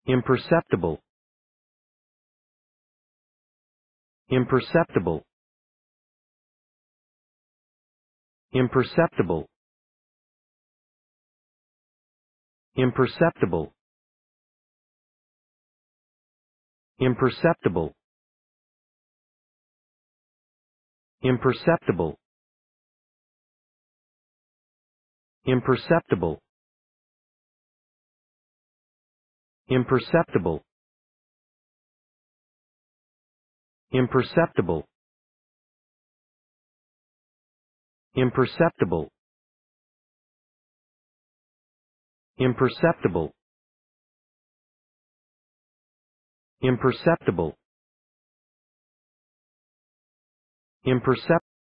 imperceptible, imperceptible, imperceptible, imperceptible, imperceptible, imperceptible, imperceptible, imperceptible, imperceptible, imperceptible, imperceptible, imperceptible, imperceptible,